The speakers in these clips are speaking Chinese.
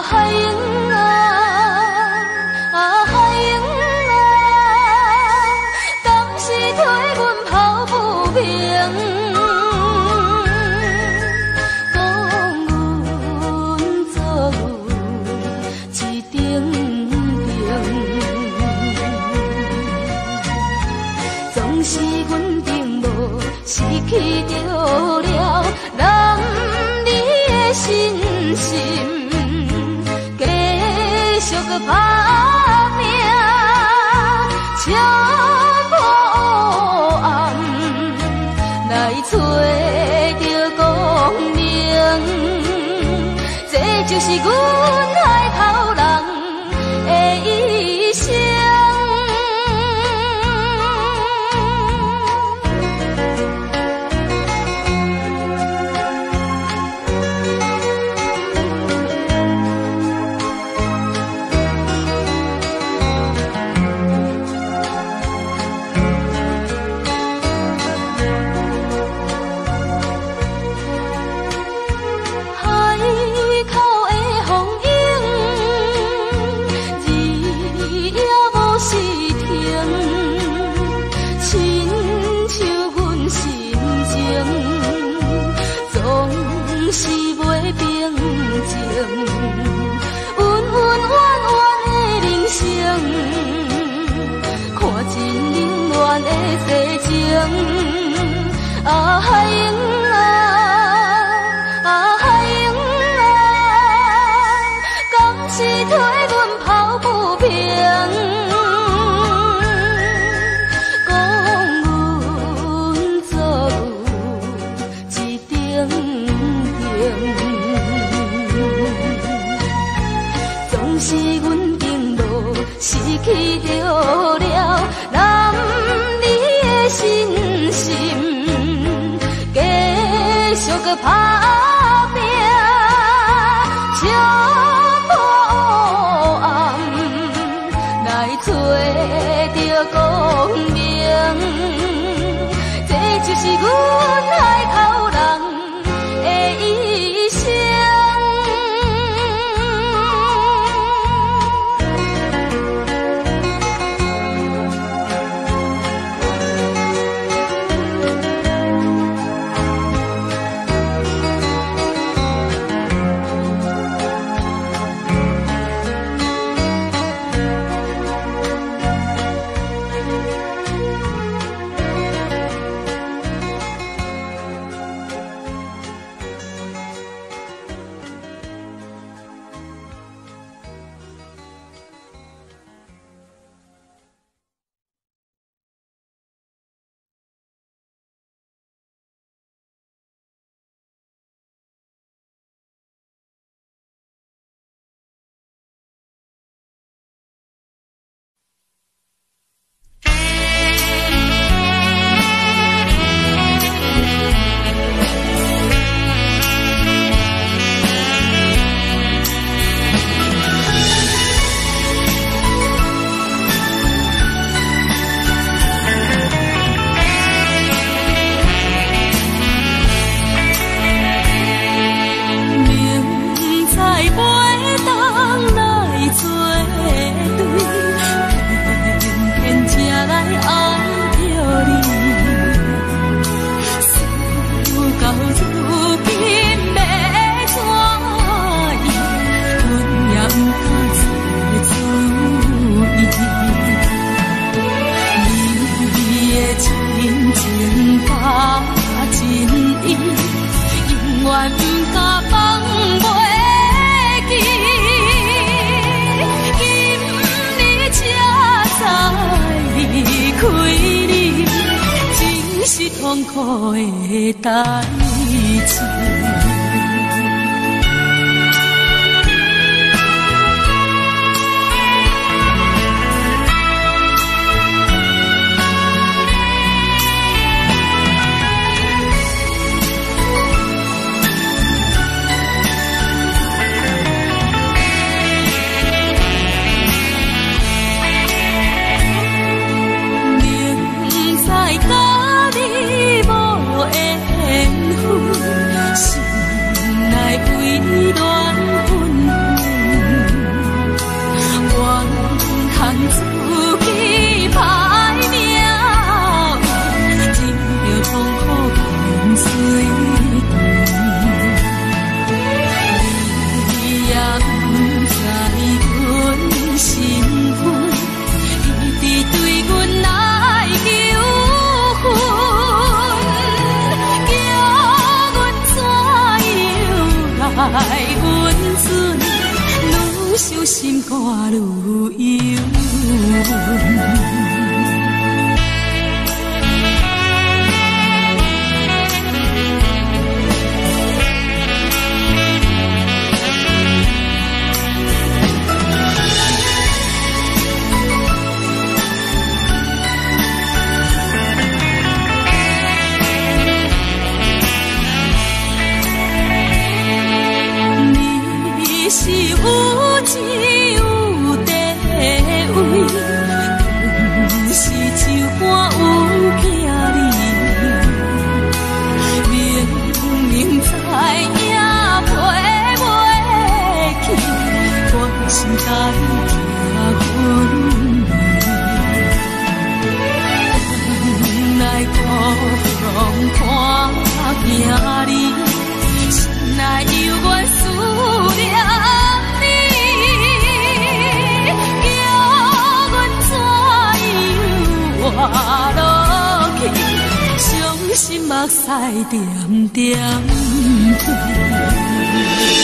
就是阮海头人的一生。啊海英啊，啊海英啊，敢是替阮抱不平，讲阮做一定定，总是阮经路失去着了男儿的心心。继续搁打拼，笑破暗来找着光明，这就是阮海头人的一生。痛苦的代志。明知甲你无缘分，是阮准，愈伤心肝愈忧。是有钱有地位，更是酒馆有囝儿，明明知影陪袂去，我是代听阮言，来孤风看行你，心内犹原思念。活落去，伤心目屎点点飞。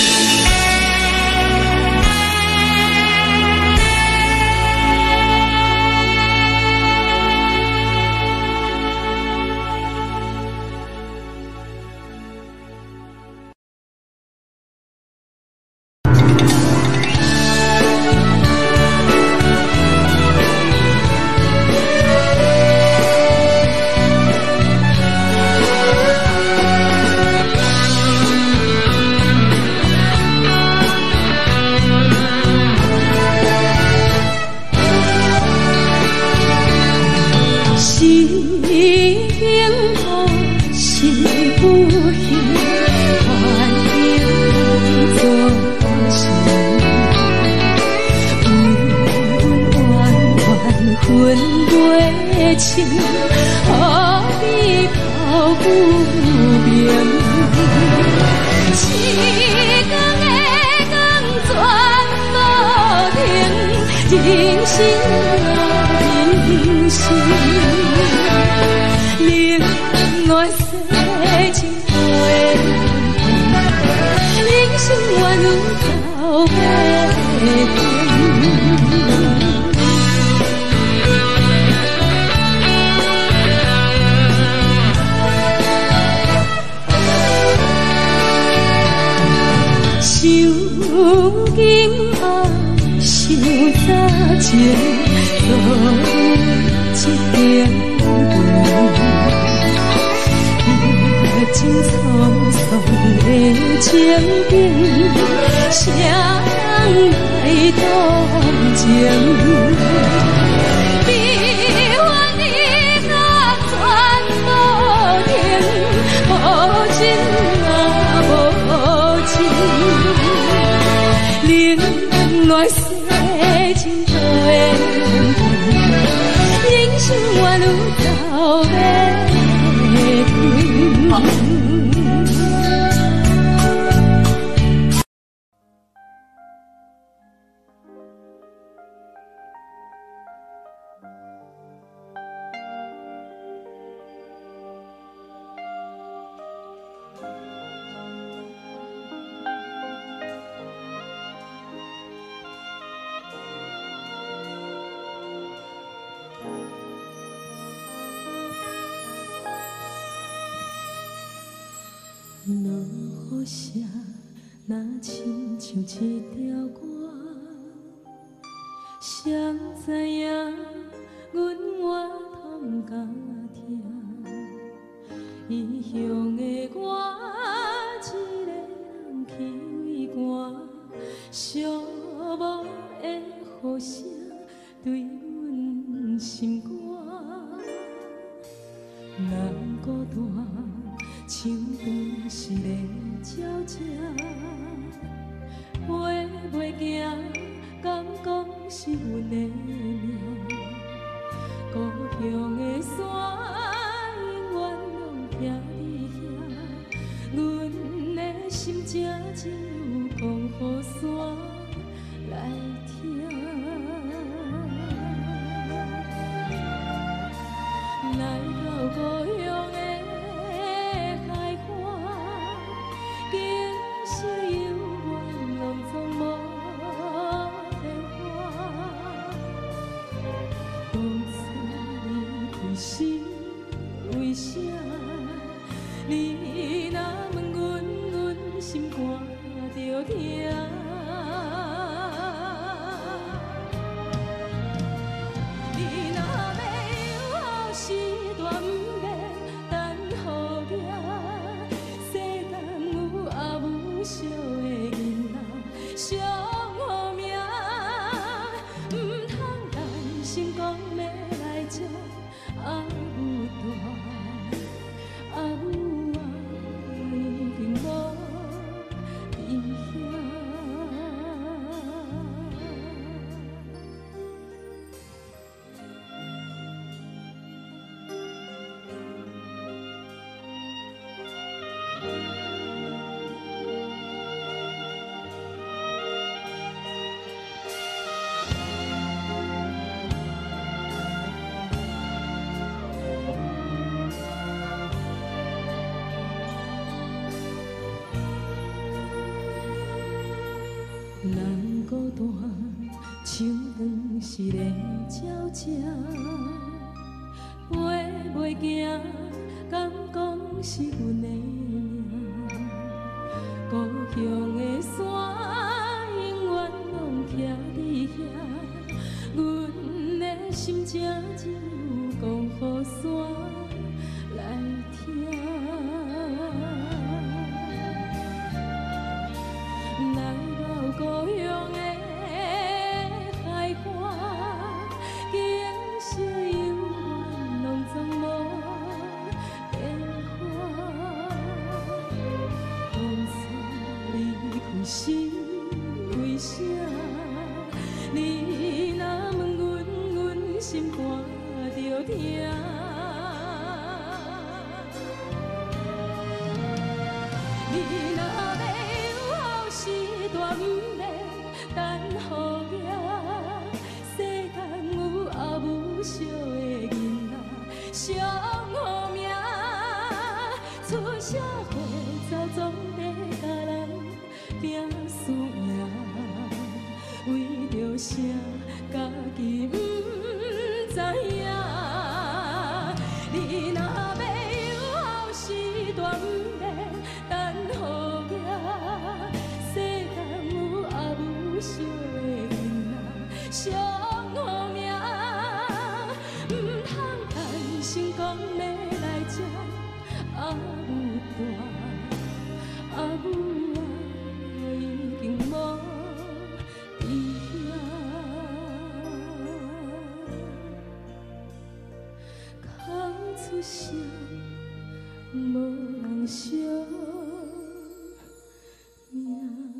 落雨声，若亲像一条歌，谁知影阮我通毋敢听，异乡的我一个人去为寒，寂寞的雨声对阮心肝，难孤单。像饭是咧照食，飞袂行，敢讲是阮的命。故乡的山永远拢徛伫遐，阮的心只有讲予山来听。来到故乡的。是疼。你若要有后时段，不免等予赢。世间有阿母惜的囡仔，上好命。唔通担心讲要来接阿母大，阿母啊已经无伫遐。人孤单，手长是咧鸟食，飞袂行，敢讲是阮的命。故乡的山，永远拢徛伫遐，阮的心情只有讲予山来听。来到故乡的海岸，景色永远拢总无变化。当初离开是为啥？你若问阮，阮心肝着疼。你若要有后时段，不免等予赢。世间有阿母惜的囡仔，上好命。出社会走总得甲人拼输赢，为着啥家己不知影？你若要有后时段，不免等予赢。世间有阿母惜的囡仔，上好命。唔通担心讲要来接阿母大，阿母啊已经无伫遐。哭出声，无人惜命。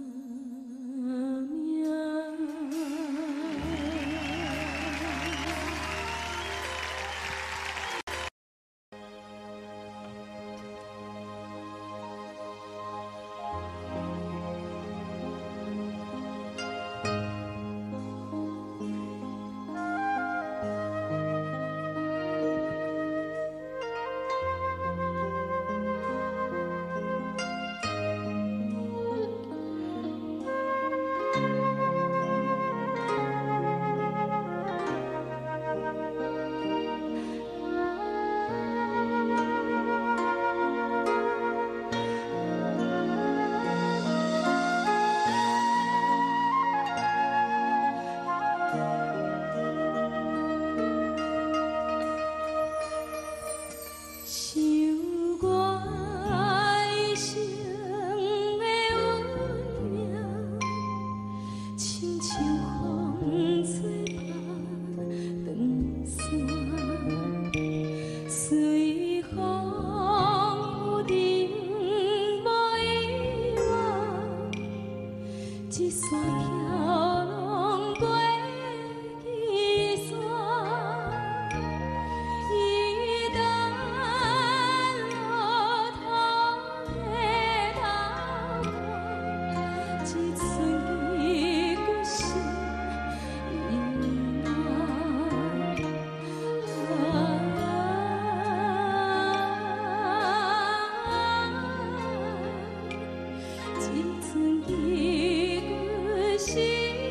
一寸一个心。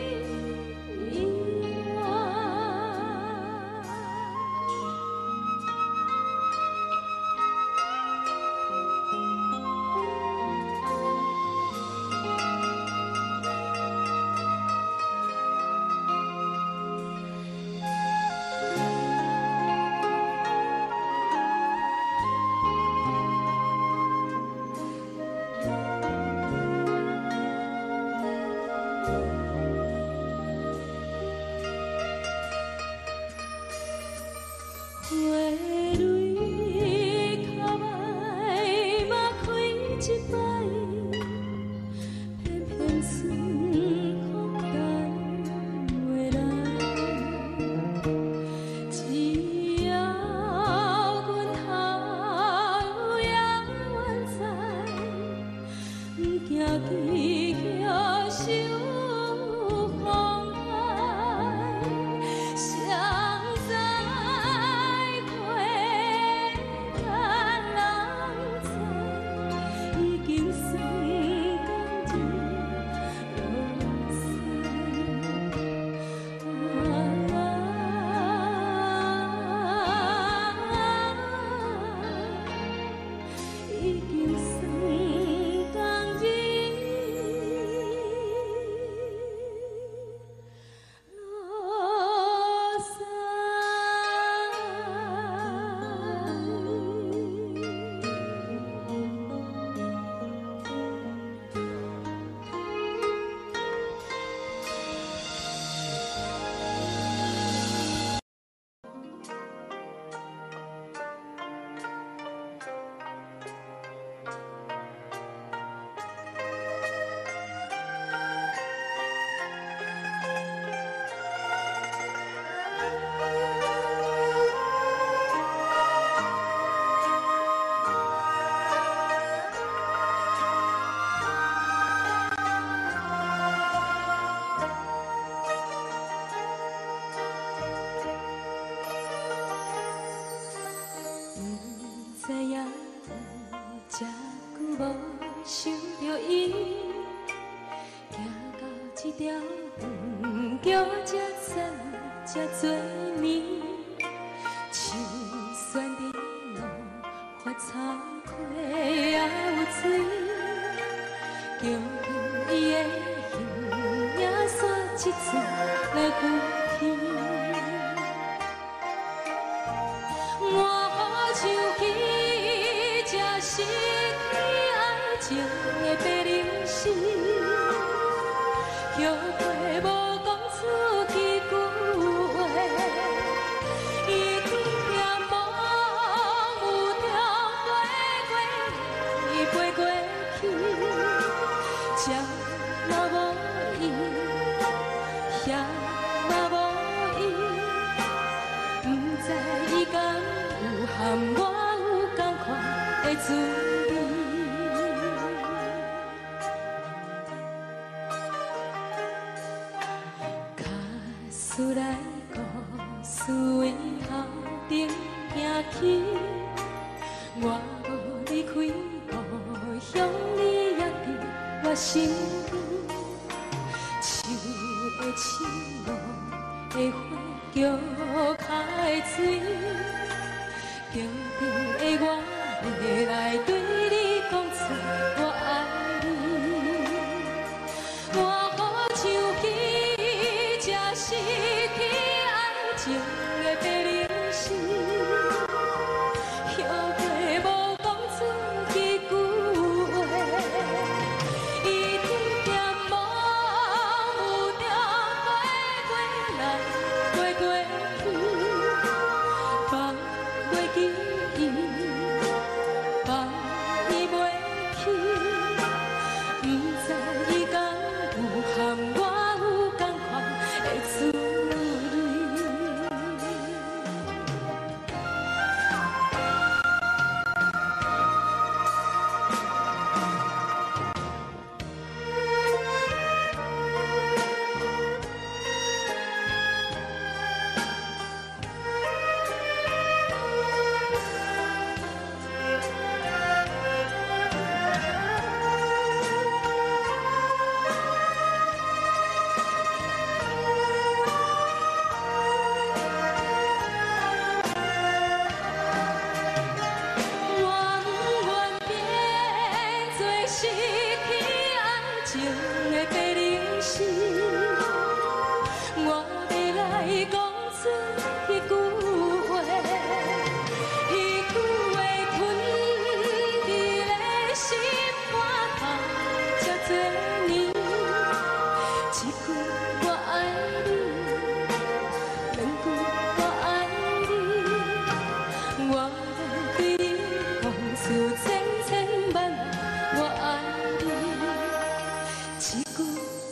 一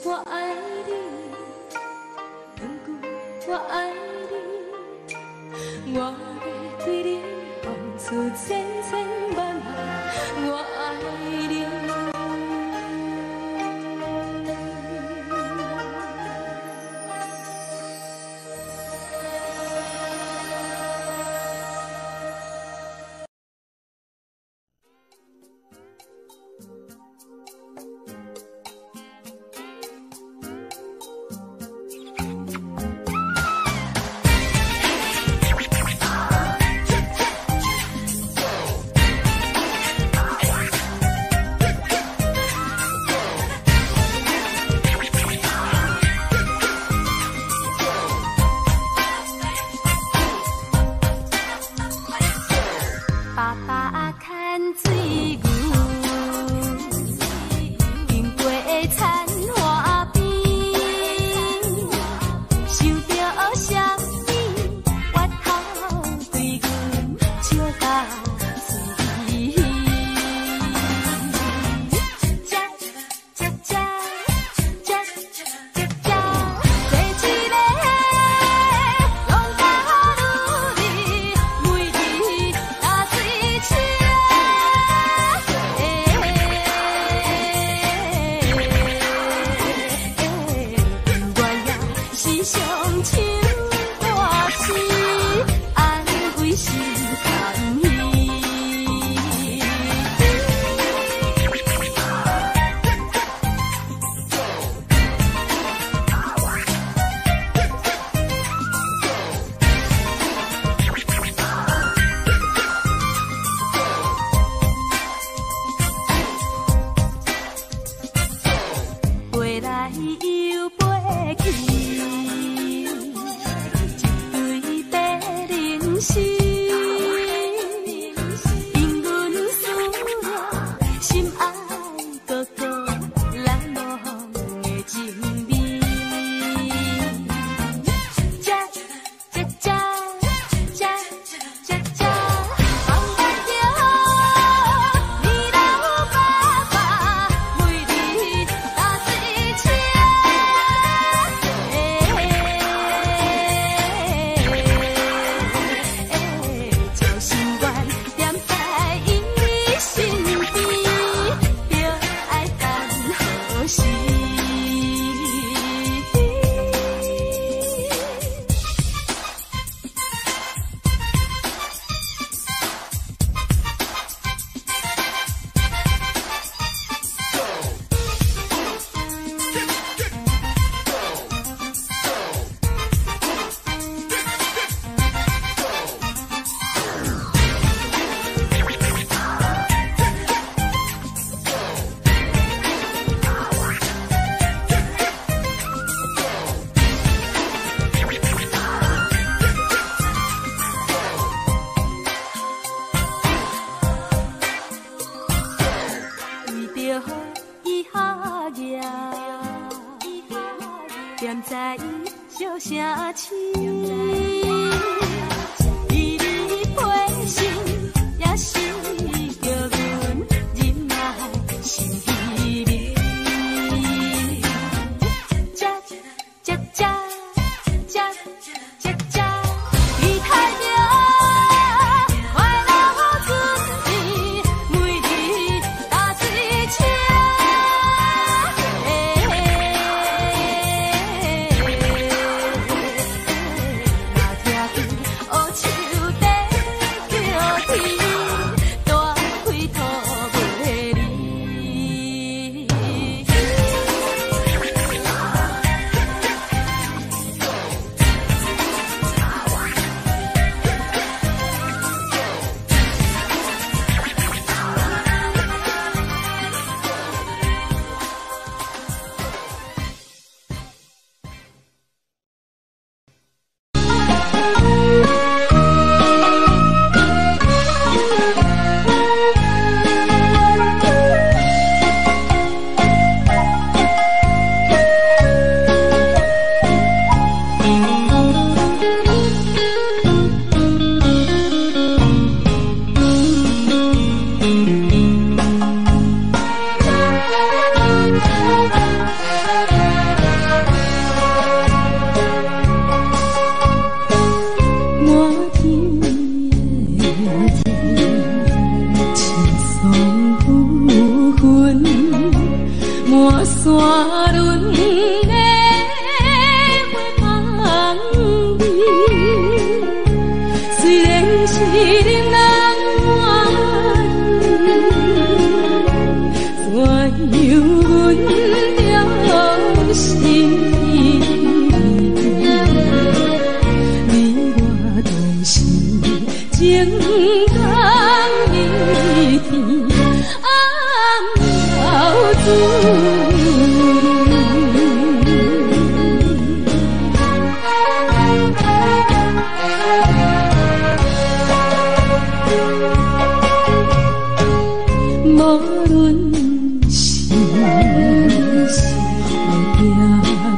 我爱你，两句我爱你，我要对你付出千千万万，我爱你。 念在伊笑声痴，依你陪身，也是叫阮忍耐心稀微。这这这这这这，你太着快乐春天，每日打水车。 我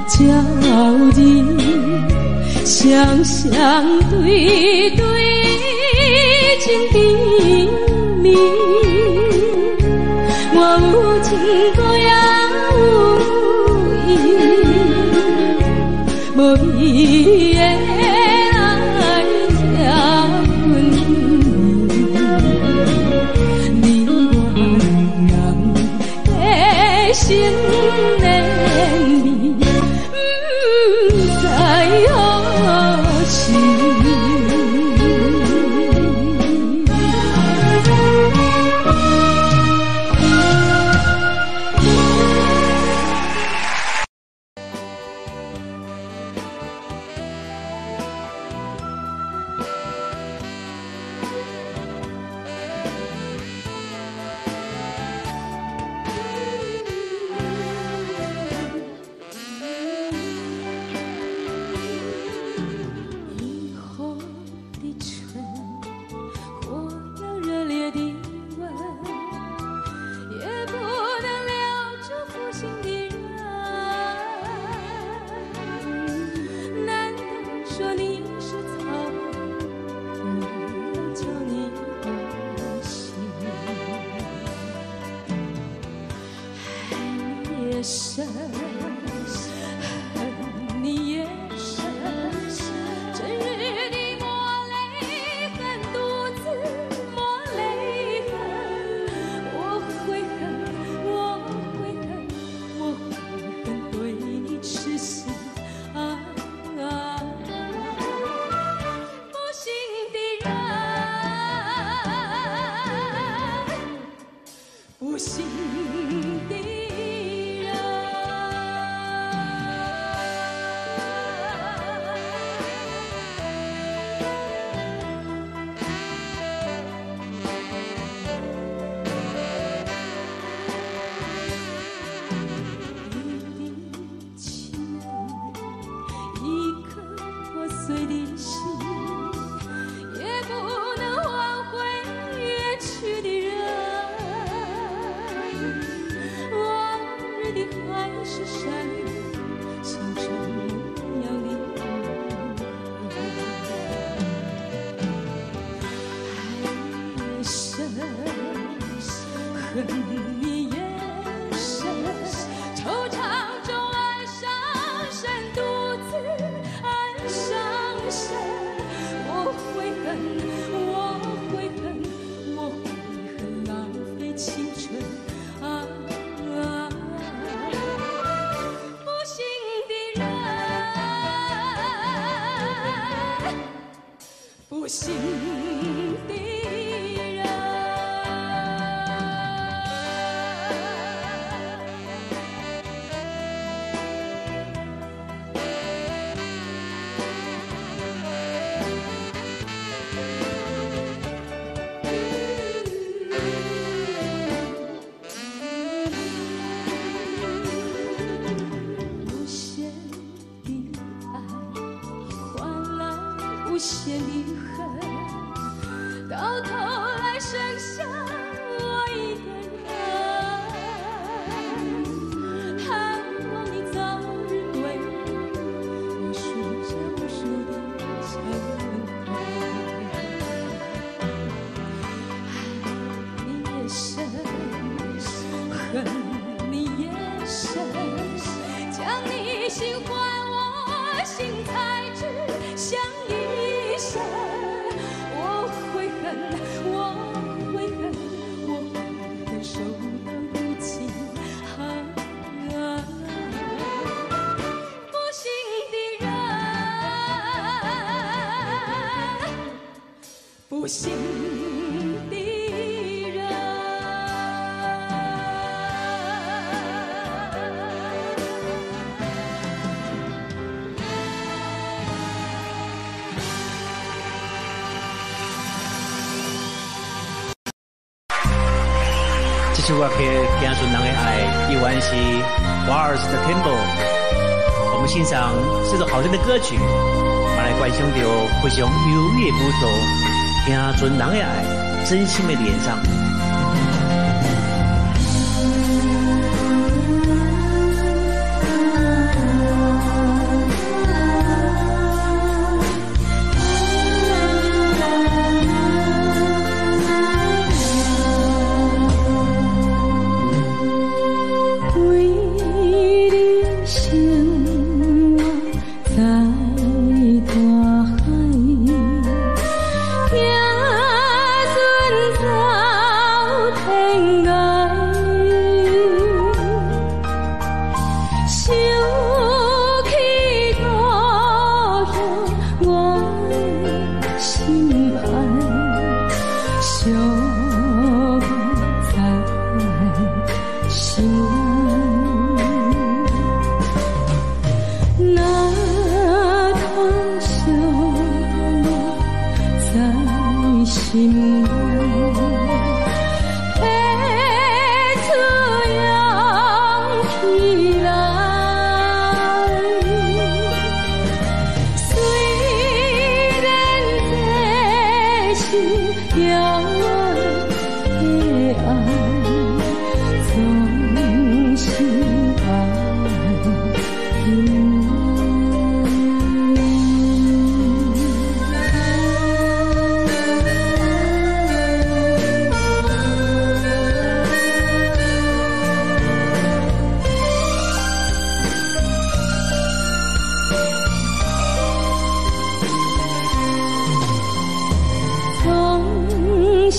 照日，双双对对情甜蜜。我有情歌也有意，无伊的来听你我人的心连绵，不知何时。不幸的人，无限的爱换来无限的恨。到头来剩下我一个人，盼望你早日归我数着无数的成婚。爱你也深，恨你也深，将你心换我心才知相依生。我悔恨，我悔恨，守到如今。不幸的人，不幸的人。 这首歌曲《行顺人的爱》依然是 Waltz the Temple。我们欣赏这首好听的歌曲，我来观赏到非常优美的舞蹈，行顺人的爱，真心的演唱。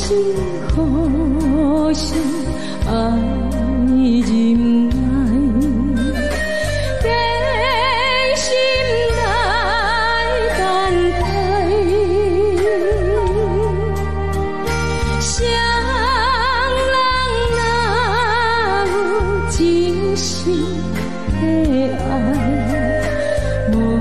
好心爱忍耐，真心来等待，谁人哪有真心的爱？无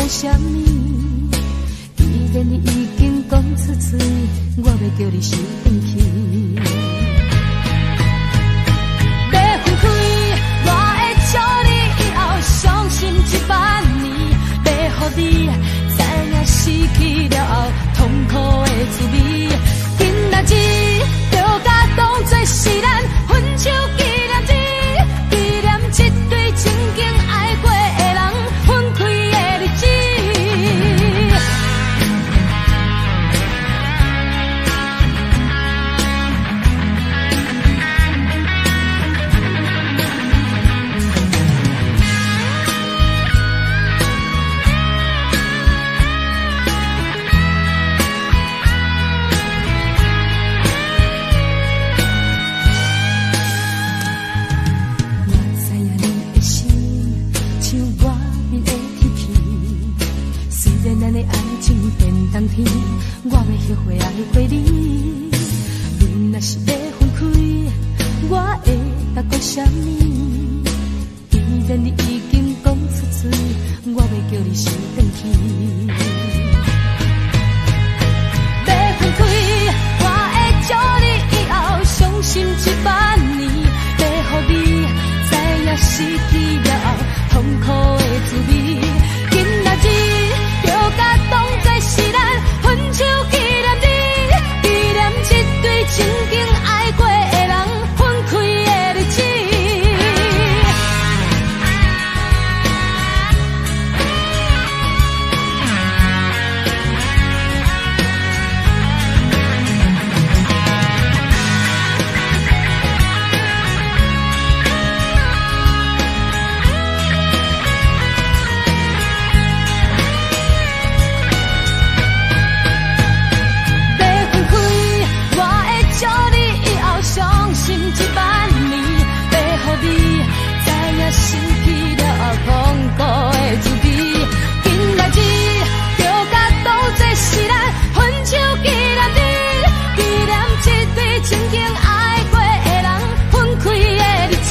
什么？既然你已经讲出嘴，我要叫你收回去。要分开，我会祝你以后伤心10000年。要予你知影失去了后痛苦的滋味。今仔日就甲当作是咱分手纪念日，纪念这对曾经爱过的人分开的日子。天，我要学会爱过你。你若是要分开，我会答讲什么？既然你已经讲出嘴，我要叫你收回去。要分开，我会祝你以后伤心10000年。要予你知影失去了后痛苦的滋味。今仔日就甲当作是咱分手纪念日，纪念这对曾经爱过的人分开的日子。失去了后痛苦的滋味，今仔日就甲当作是咱分手纪念日，纪念这对曾经爱过的人分开的日子。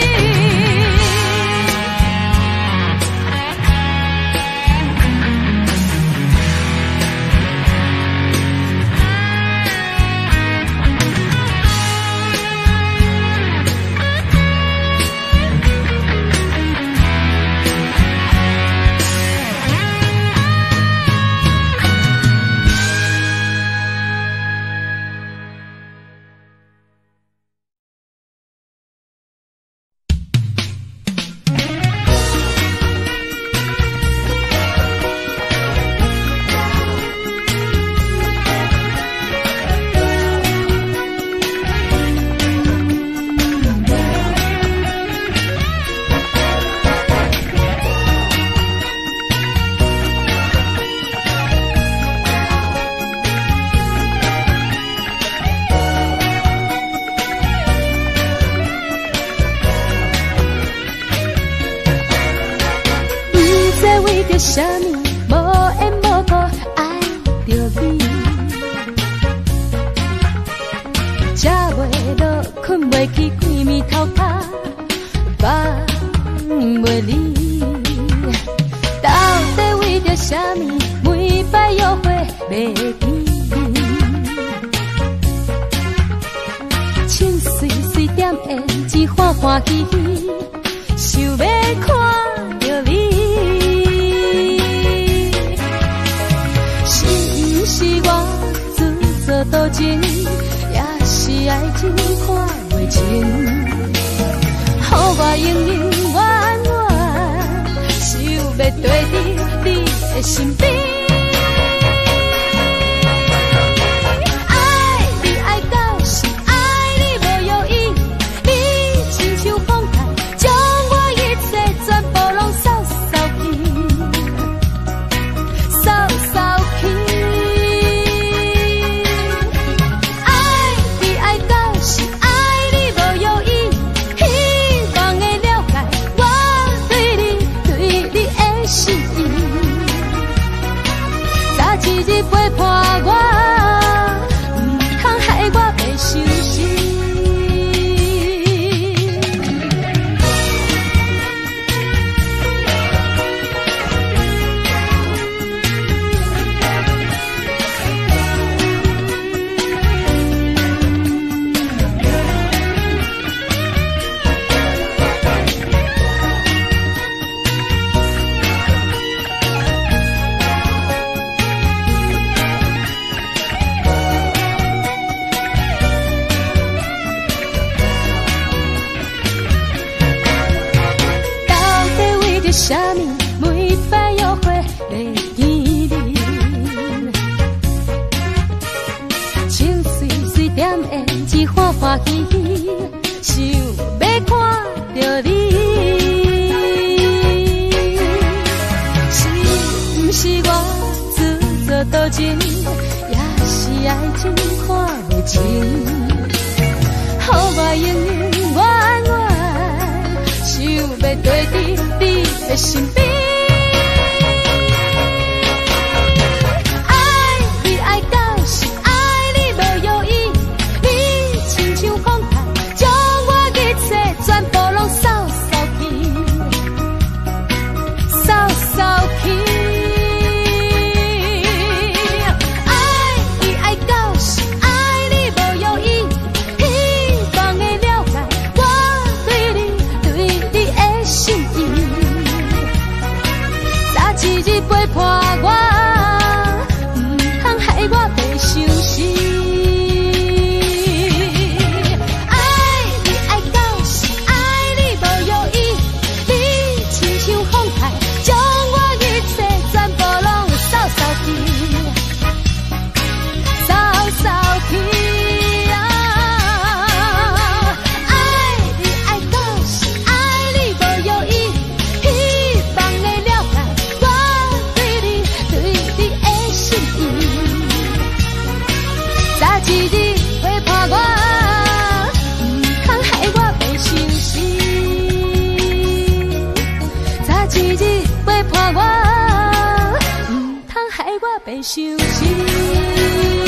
啥物无缘无故爱着你，食袂落，困袂起，规暝头壳放袂离。到底为着啥物，每摆约会袂见？穿水水点胭脂，欢欢喜喜，想要看着你。是我自作多情，也是爱情看袂清。予我永永远远，想要跟伫你的身边。爱你爱到是爱你无犹豫，你亲像风台，将我一切全部拢扫扫去，扫扫去。 着啥物，每摆约会会见面。情水水点的，一欢欢喜喜，想要看着你。是毋是我自作多情，也是爱情看不清？予我永远远远，想要跟伫你的身边。爱你爱到是爱你无犹豫，你亲像风台，将我一切全部拢扫扫去，扫扫去。陪伴我，唔通害我袂伤心。爱你爱到是爱你无犹豫，你亲像风台，将我一切全部拢扫扫去，扫扫去。爱你爱到是爱你无犹豫，希望会了解我。对你的心意，早一日陪伴我，唔通害我袂伤心。早一日陪伴我，唔通害我袂伤心。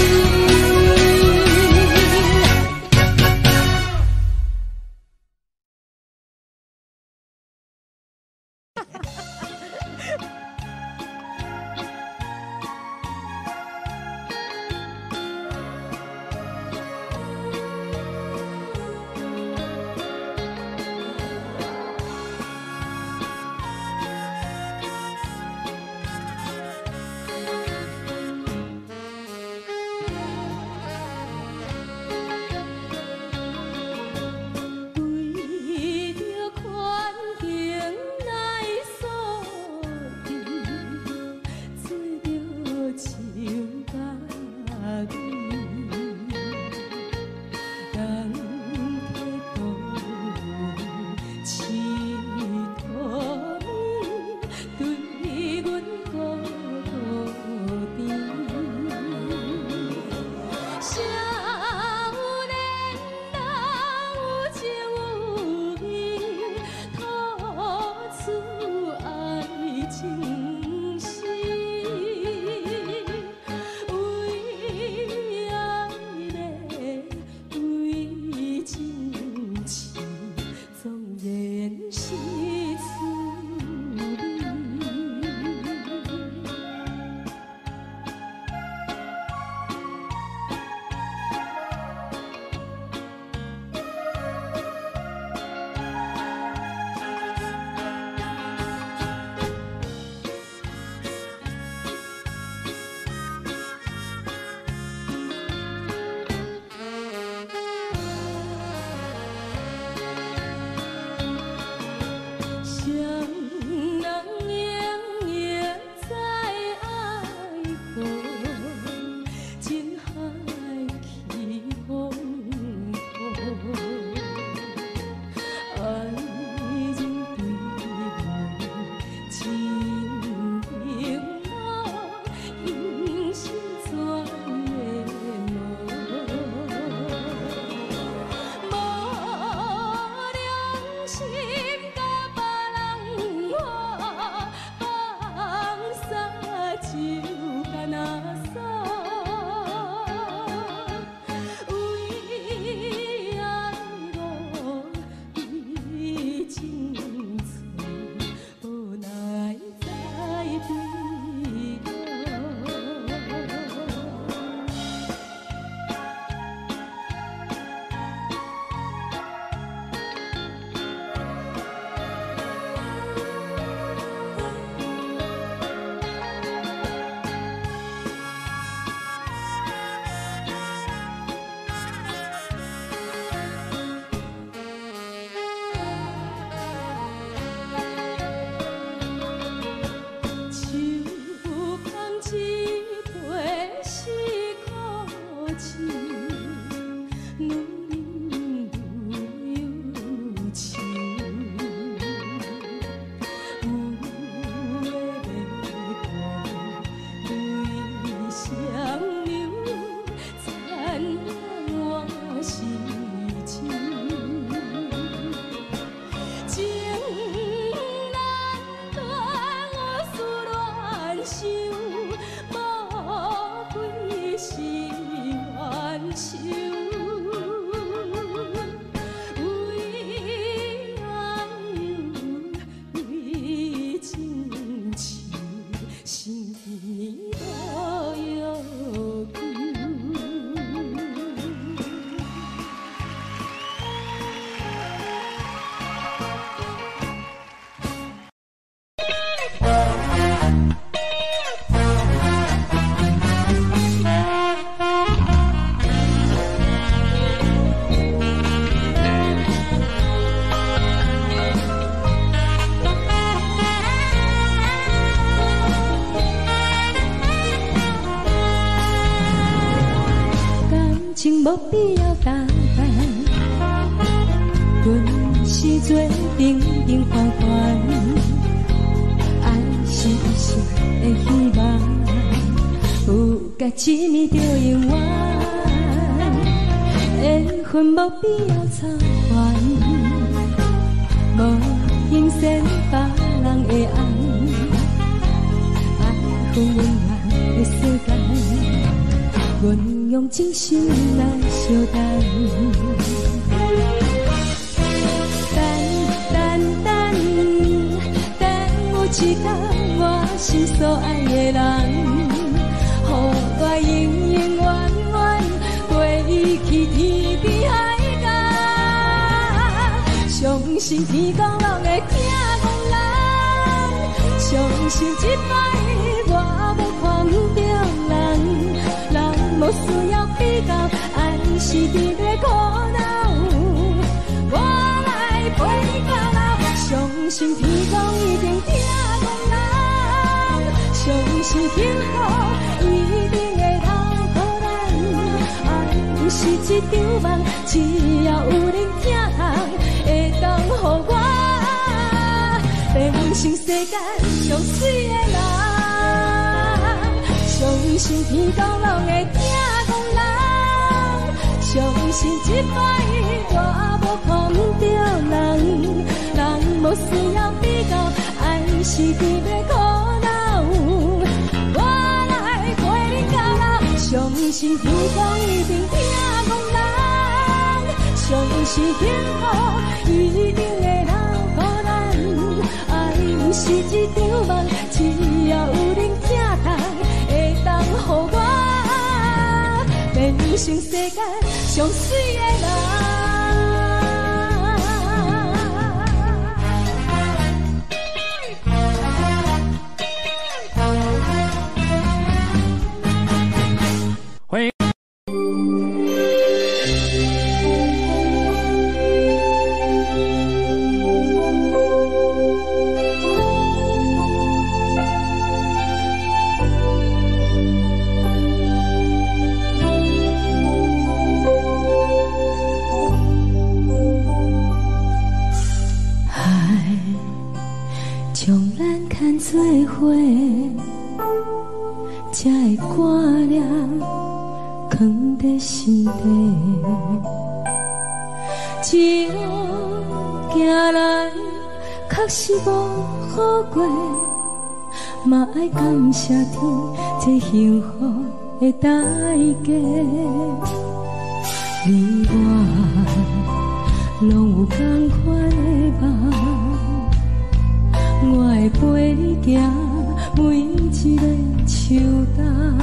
必要打扮，阮是做平平凡凡，爱是一生的希望，有甲一暝就永远，缘分无必要操烦，无应承别人的爱，爱恨永远的世界，阮用真心来相待。等有一天，我心所爱的人，予我永永远远过去天边海角。相信天公拢会听讲人，相信一摆我无看不着人，人无需要比较，爱是伫咧苦恼，我来陪你到老。相信天公一定听讲人，相信幸福一定会留予咱。爱不是一场梦，只要有人听通，会当予我变成世间上水的人。相信天公拢会听讲人，相信一摆我无看不着人，人无需要比较，爱是伫咧苦恼，我来陪你到老。相信天公一定听讲人，相信幸福一定会留予咱。爱不是一场梦，只要有人听通，会当予我变成世间上水的人。 欢迎。 做伙，才会挂念，藏在心底。一路行来，确实无好过，嘛爱感谢天，这幸福的代价。你我拢有同款的梦。我会陪你行每一个秋冬，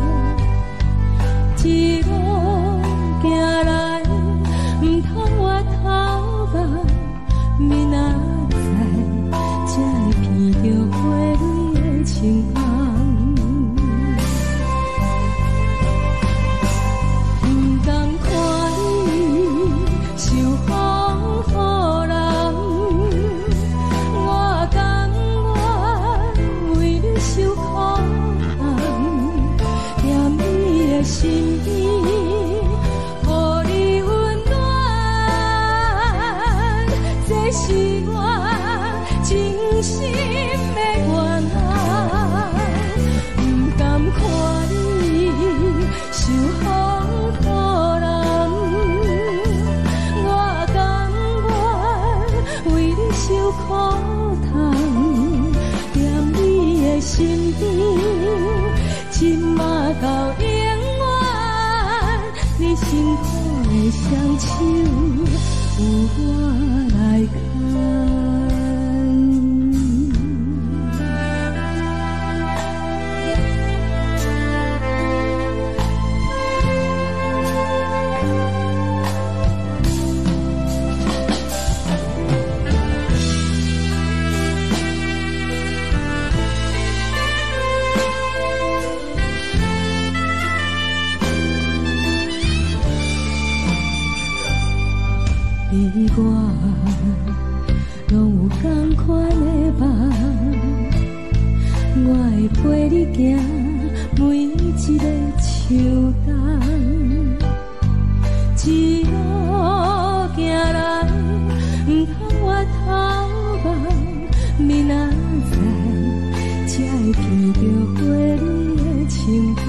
一路行来，唔通我头目，明仔载才会闻到花蕊的清香。唔甘看你受风雨人。受苦痛，踮你的身边，予你温暖，这是我真心的愿望。不甘看你受风雨人，我甘愿为你受苦痛。身边，今嘛到永远，你辛苦的双手有我来牵。你我拢有同款的梦，我会陪你行每一个秋冬， 一路行来，不通回头望，明仔载才会见着花蕊的清芳。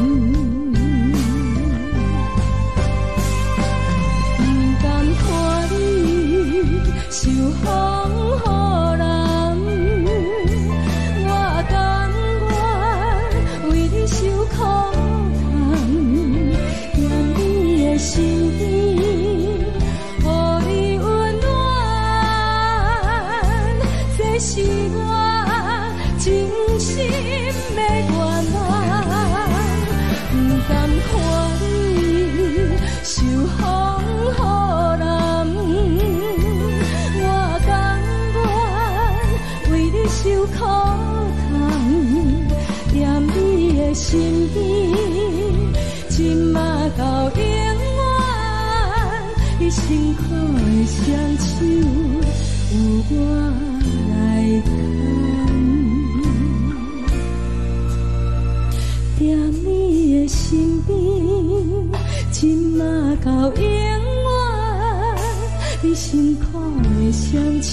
不甘看你受风雨人，我甘愿为你受苦痛，踮你的身边，予你温暖，这是我真心的愿望。不甘看你受风雨人，我甘愿为你受苦痛，踮你的身边，今嘛到永远，你辛苦的双手有我来牵。踮你的身边，今嘛到永远，你辛苦的双手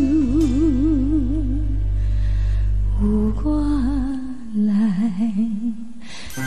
有我来牵。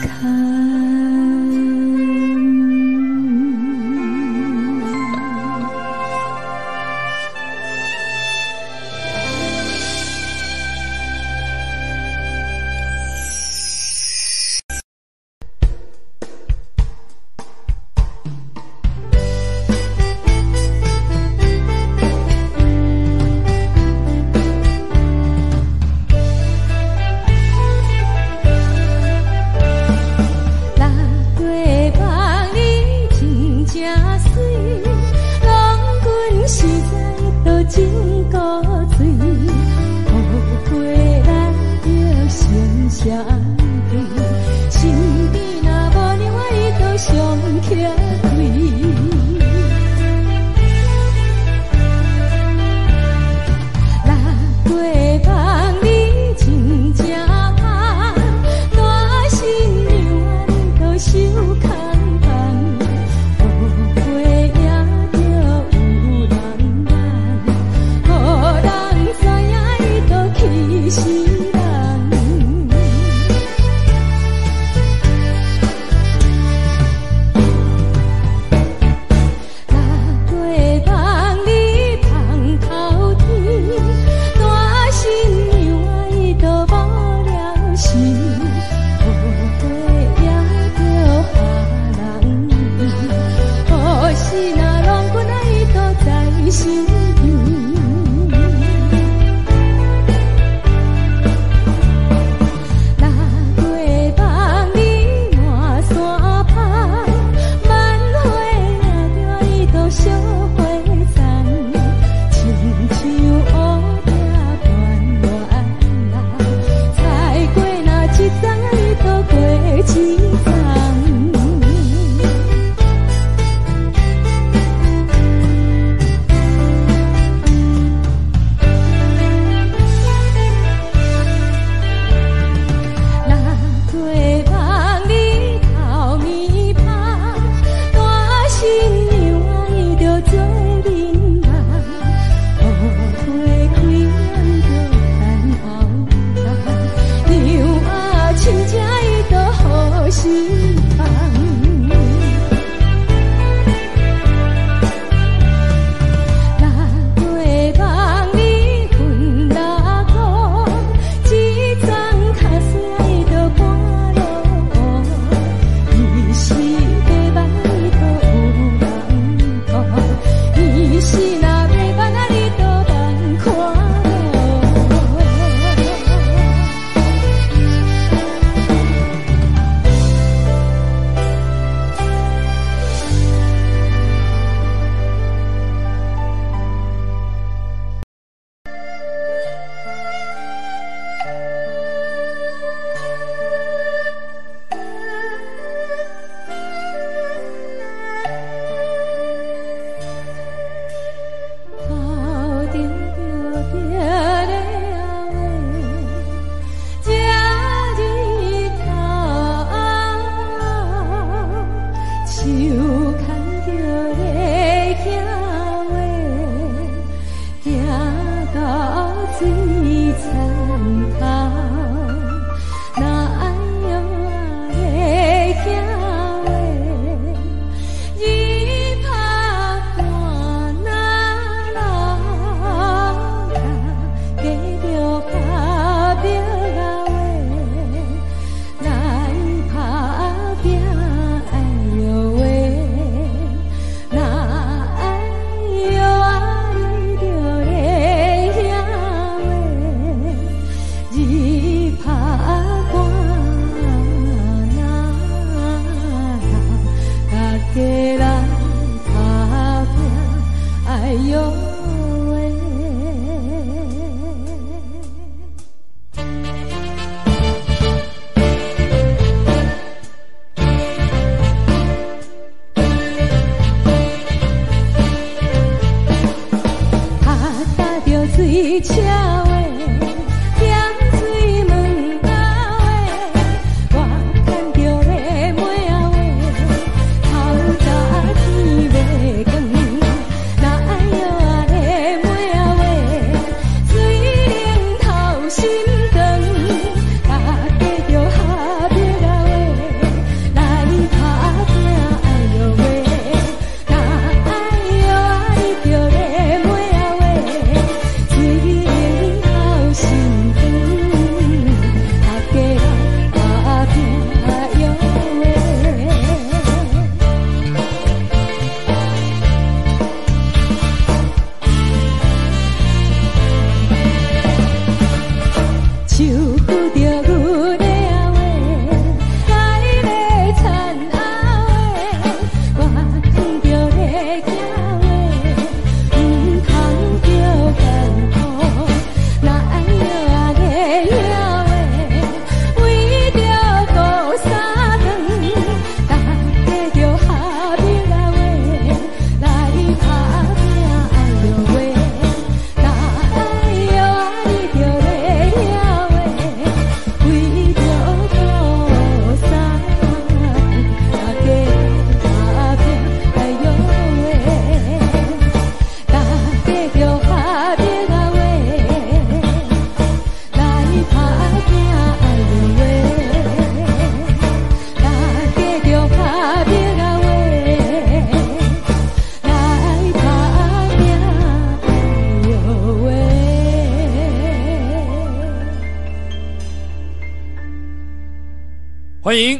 欢迎。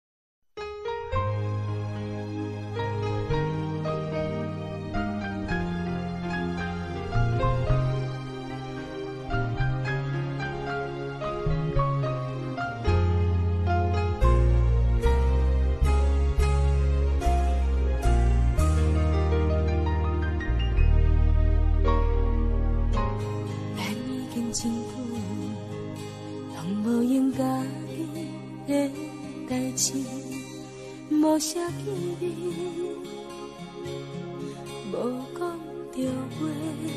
真久，拢无用家己的代志，无写记忆，无讲着话。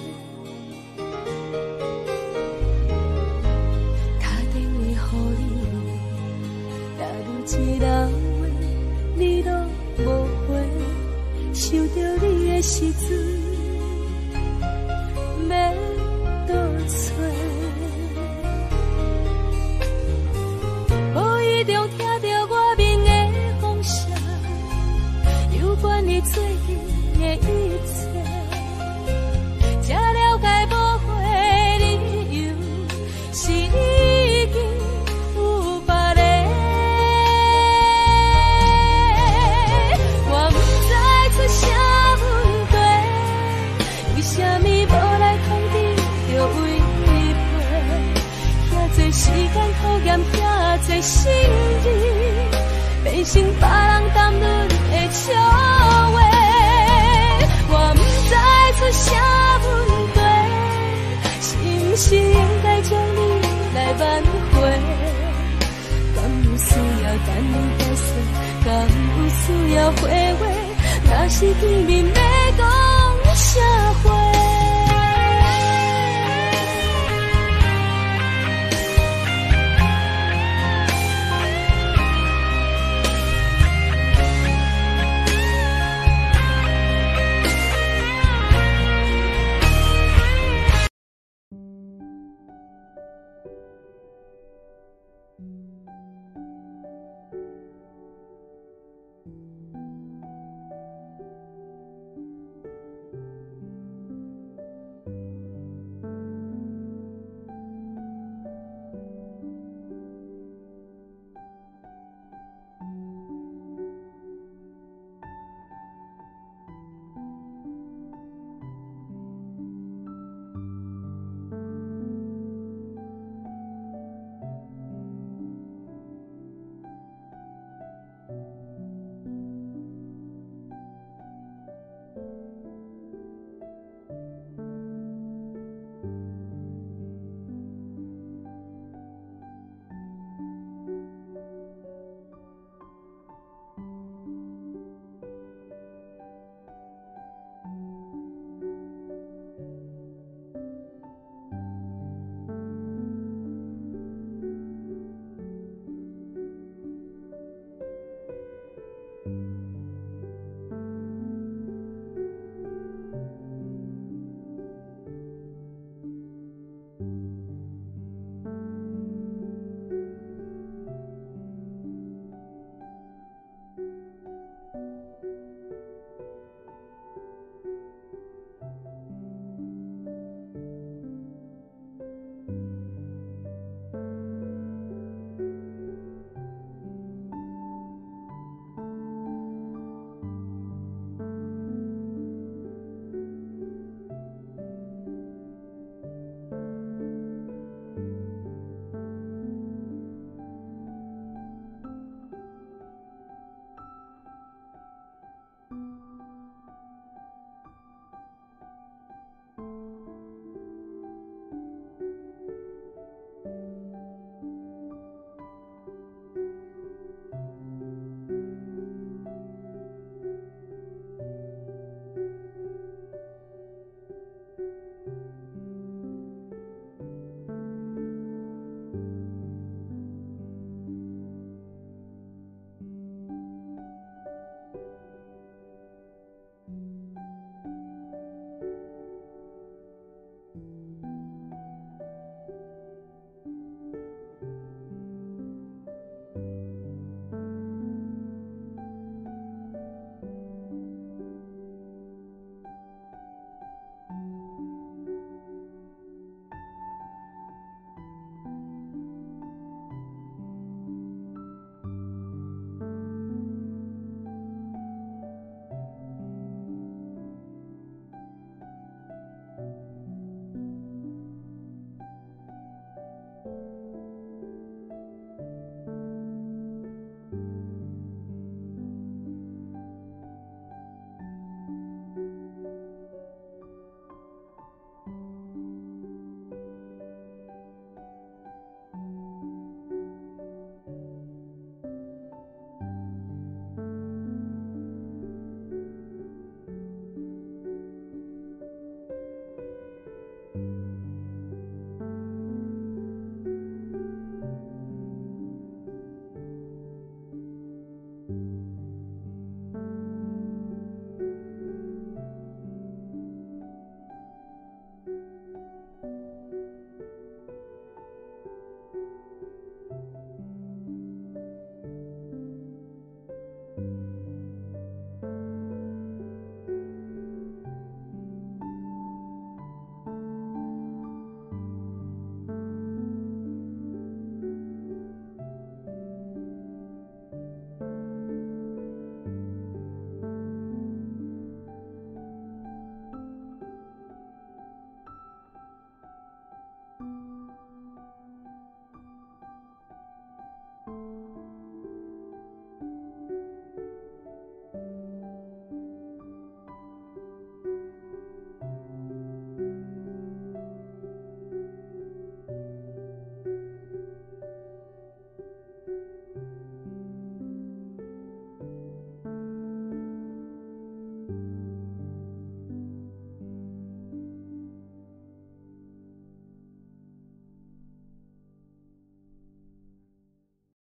打电话予你，也愈一人话，你拢无回，想着你的时阵，要倒找。无意中听到我面的风声，有关你最近的一切，才了解无悔理由是已经有别人。我不知出啥问题，为什么无来通知就为你陪？遐多时间考验，遐多心意，变成别人谈论的笑话。我不知出啥问题，是不是应该将你来挽回？敢有需要等你改善？敢有需要回味？若是见面要讲啥话？